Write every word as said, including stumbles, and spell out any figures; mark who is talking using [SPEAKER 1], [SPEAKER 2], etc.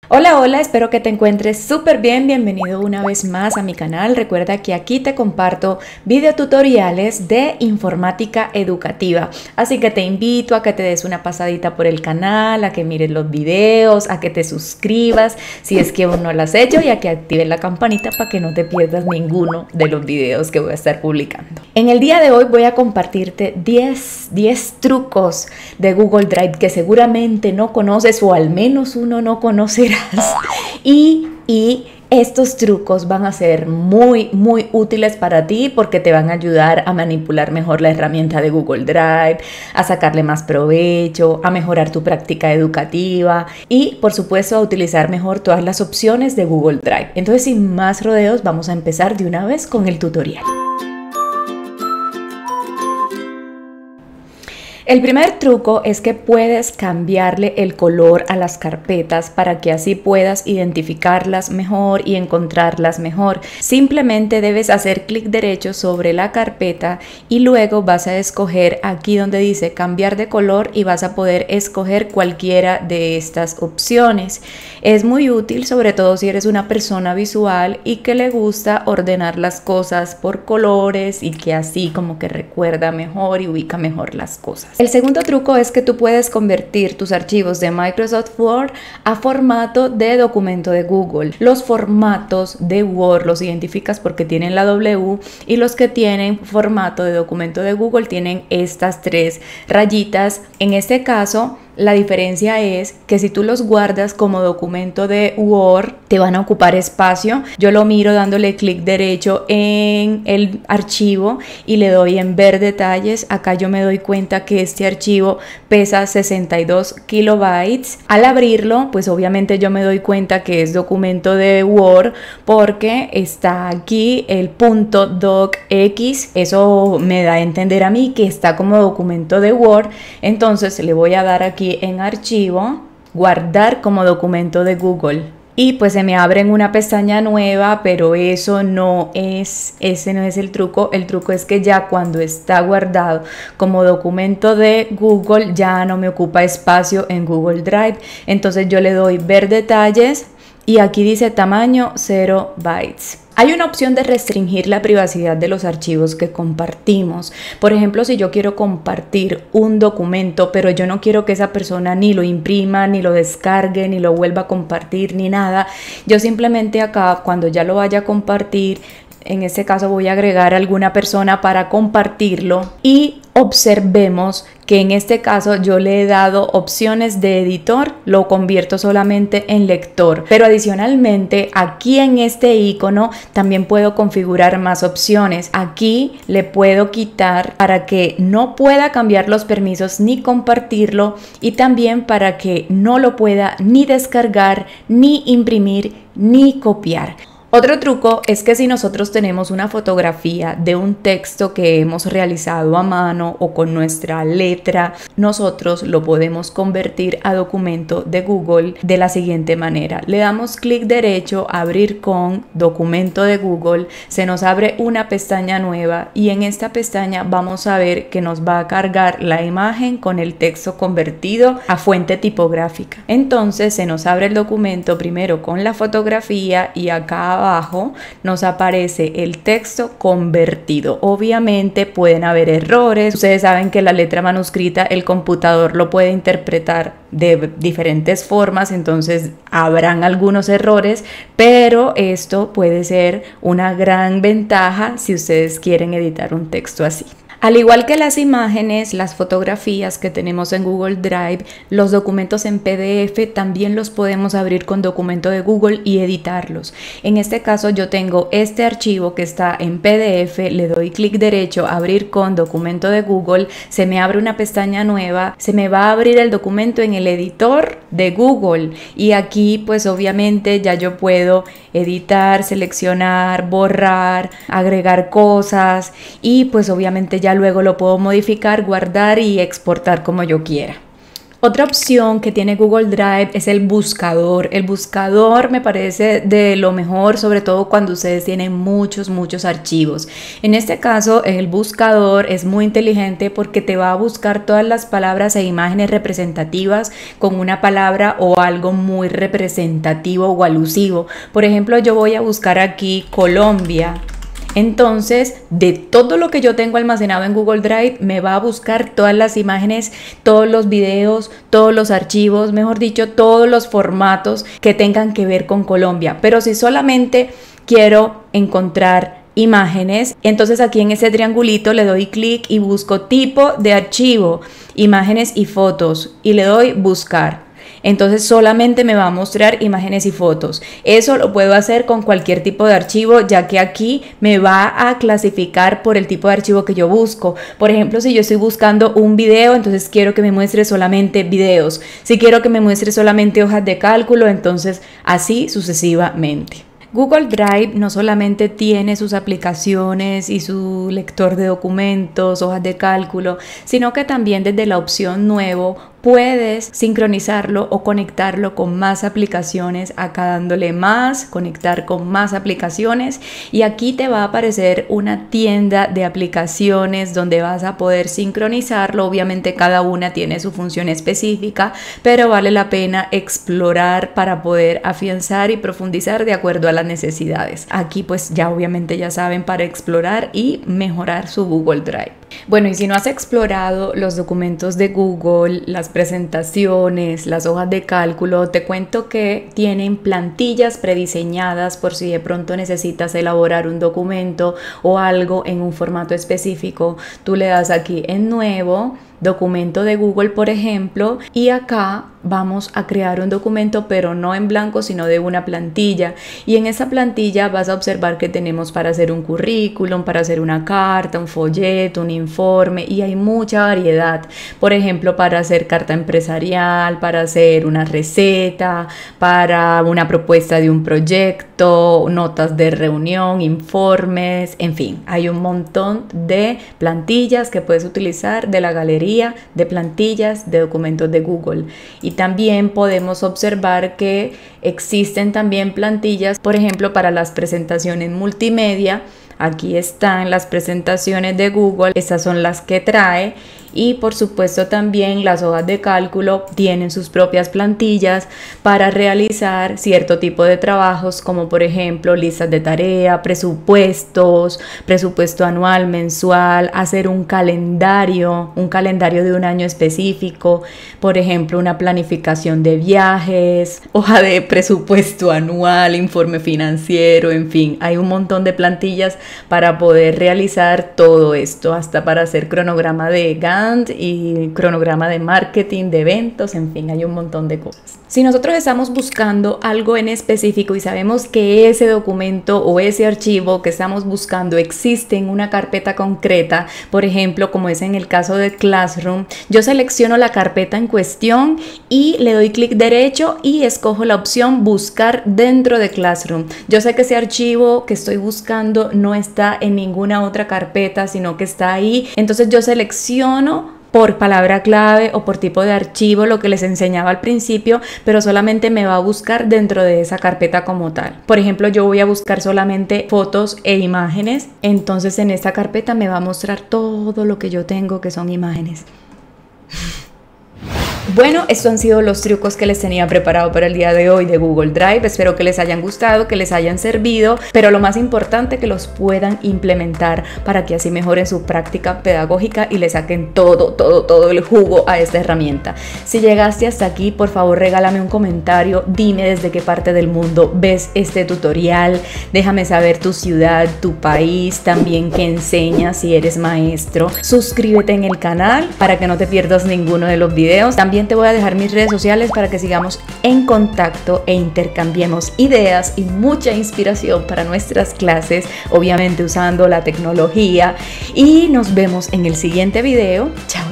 [SPEAKER 1] Hola, hola, espero que te encuentres súper bien. Bienvenido una vez más a mi canal. Recuerda que aquí te comparto videotutoriales de informática educativa. Así que te invito a que te des una pasadita por el canal, a que mires los videos, a que te suscribas si es que aún no lo has hecho y a que actives la campanita para que no te pierdas ninguno de los videos que voy a estar publicando. En el día de hoy voy a compartirte diez, diez trucos de Google Drive que seguramente no conoces o al menos uno no conocerá. Y, y estos trucos van a ser muy, muy útiles para ti porque te van a ayudar a manipular mejor la herramienta de Google Drive, a sacarle más provecho, a mejorar tu práctica educativa y, por supuesto, a utilizar mejor todas las opciones de Google Drive. Entonces, sin más rodeos, vamos a empezar de una vez con el tutorial. El primer truco es que puedes cambiarle el color a las carpetas para que así puedas identificarlas mejor y encontrarlas mejor. Simplemente debes hacer clic derecho sobre la carpeta y luego vas a escoger aquí donde dice cambiar de color y vas a poder escoger cualquiera de estas opciones. Es muy útil, sobre todo si eres una persona visual y que le gusta ordenar las cosas por colores y que así como que recuerda mejor y ubica mejor las cosas. El segundo truco es que tú puedes convertir tus archivos de Microsoft Word a formato de documento de Google. Los formatos de Word los identificas porque tienen la W y los que tienen formato de documento de Google tienen estas tres rayitas. En este caso, la diferencia es que si tú los guardas como documento de Word, te van a ocupar espacio. Yo lo miro dándole clic derecho en el archivo y le doy en ver detalles. Acá yo me doy cuenta que este archivo pesa sesenta y dos kilobytes. Al abrirlo, pues obviamente yo me doy cuenta que es documento de Word porque está aquí el punto docx. Eso me da a entender a mí que está como documento de Word. Entonces le voy a dar aquí en archivo, guardar como documento de Google y pues se me abre en una pestaña nueva, pero eso no es, ese no es el truco. El truco es que ya cuando está guardado como documento de Google ya no me ocupa espacio en Google Drive. Entonces yo le doy ver detalles y aquí dice tamaño cero bytes. Hay una opción de restringir la privacidad de los archivos que compartimos. Por ejemplo, si yo quiero compartir un documento, pero yo no quiero que esa persona ni lo imprima, ni lo descargue, ni lo vuelva a compartir, ni nada, yo simplemente acá, cuando ya lo vaya a compartir, en este caso voy a agregar a alguna persona para compartirlo y observemos que en este caso yo le he dado opciones de editor, lo convierto solamente en lector, pero adicionalmente aquí en este icono también puedo configurar más opciones. Aquí le puedo quitar para que no pueda cambiar los permisos ni compartirlo y también para que no lo pueda ni descargar, ni imprimir, ni copiar. Otro truco es que si nosotros tenemos una fotografía de un texto que hemos realizado a mano o con nuestra letra, nosotros lo podemos convertir a documento de Google de la siguiente manera. Le damos clic derecho, abrir con documento de Google, se nos abre una pestaña nueva y en esta pestaña vamos a ver que nos va a cargar la imagen con el texto convertido a fuente tipográfica. Entonces se nos abre el documento primero con la fotografía y acá abajo nos aparece el texto convertido. Obviamente pueden haber errores. Ustedes saben que la letra manuscrita el computador lo puede interpretar de diferentes formas, entonces habrán algunos errores, pero esto puede ser una gran ventaja si ustedes quieren editar un texto así. Al igual que las imágenes, las fotografías que tenemos en Google Drive, los documentos en P D F también los podemos abrir con documento de Google y editarlos. En este caso yo tengo este archivo que está en P D F, le doy clic derecho, abrir con documento de Google, se me abre una pestaña nueva, se me va a abrir el documento en el editor de Google y aquí pues obviamente ya yo puedo editar, seleccionar, borrar, agregar cosas y pues obviamente ya luego lo puedo modificar, guardar y exportar como yo quiera. Otra opción que tiene Google Drive es el buscador. El buscador me parece de lo mejor, sobre todo cuando ustedes tienen muchos, muchos archivos. En este caso, el buscador es muy inteligente porque te va a buscar todas las palabras e imágenes representativas con una palabra o algo muy representativo o alusivo. Por ejemplo, yo voy a buscar aquí Colombia. Entonces, de todo lo que yo tengo almacenado en Google Drive, me va a buscar todas las imágenes, todos los videos, todos los archivos, mejor dicho, todos los formatos que tengan que ver con Colombia. Pero si solamente quiero encontrar imágenes, entonces aquí en ese triangulito le doy clic y busco tipo de archivo, imágenes y fotos, y le doy buscar. Entonces solamente me va a mostrar imágenes y fotos. Eso lo puedo hacer con cualquier tipo de archivo, ya que aquí me va a clasificar por el tipo de archivo que yo busco. Por ejemplo, si yo estoy buscando un video, entonces quiero que me muestre solamente videos. Si quiero que me muestre solamente hojas de cálculo, entonces así sucesivamente. Google Drive no solamente tiene sus aplicaciones y su lector de documentos, hojas de cálculo, sino que también desde la opción nuevo puedes sincronizarlo o conectarlo con más aplicaciones, acá dándole más, conectar con más aplicaciones, y aquí te va a aparecer una tienda de aplicaciones donde vas a poder sincronizarlo. Obviamente cada una tiene su función específica, pero vale la pena explorar para poder afianzar y profundizar de acuerdo a las necesidades. Aquí pues ya obviamente ya saben, para explorar y mejorar su Google Drive. Bueno, y si no has explorado los documentos de Google, las presentaciones, las hojas de cálculo, te cuento que tienen plantillas prediseñadas por si de pronto necesitas elaborar un documento o algo en un formato específico. Tú le das aquí en nuevo, documento de Google, por ejemplo, y acá vamos a crear un documento, pero no en blanco, sino de una plantilla. Y en esa plantilla vas a observar que tenemos para hacer un currículum, para hacer una carta, un folleto, un informe, y hay mucha variedad. Por ejemplo, para hacer carta empresarial, para hacer una receta, para una propuesta de un proyecto, notas de reunión, informes, en fin, hay un montón de plantillas que puedes utilizar de la galería de plantillas de documentos de Google. Y también podemos observar que existen también plantillas, por ejemplo, para las presentaciones multimedia. Aquí están las presentaciones de Google, estas son las que trae. Y por supuesto también las hojas de cálculo tienen sus propias plantillas para realizar cierto tipo de trabajos, como por ejemplo listas de tarea, presupuestos, presupuesto anual, mensual, hacer un calendario, un calendario de un año específico, por ejemplo una planificación de viajes, hoja de presupuesto anual, informe financiero, en fin, hay un montón de plantillas para poder realizar todo esto, hasta para hacer cronograma de Gantt y cronograma de marketing, de eventos, en fin, hay un montón de cosas. Si nosotros estamos buscando algo en específico y sabemos que ese documento o ese archivo que estamos buscando existe en una carpeta concreta, por ejemplo, como es en el caso de Classroom, yo selecciono la carpeta en cuestión y le doy clic derecho y escojo la opción buscar dentro de Classroom. Yo sé que ese archivo que estoy buscando no está en ninguna otra carpeta, sino que está ahí, entonces yo selecciono por palabra clave o por tipo de archivo, lo que les enseñaba al principio, pero solamente me va a buscar dentro de esa carpeta como tal. Por ejemplo, yo voy a buscar solamente fotos e imágenes, entonces en esta carpeta me va a mostrar todo lo que yo tengo que son imágenes. Bueno, estos han sido los trucos que les tenía preparado para el día de hoy de Google Drive. Espero que les hayan gustado, que les hayan servido, pero lo más importante, que los puedan implementar para que así mejoren su práctica pedagógica y le saquen todo, todo, todo el jugo a esta herramienta. Si llegaste hasta aquí, por favor regálame un comentario, dime desde qué parte del mundo ves este tutorial, déjame saber tu ciudad, tu país, también qué enseñas si eres maestro. Suscríbete en el canal para que no te pierdas ninguno de los videos. También te voy a dejar mis redes sociales para que sigamos en contacto e intercambiemos ideas y mucha inspiración para nuestras clases, obviamente usando la tecnología. Y nos vemos en el siguiente video. Chao.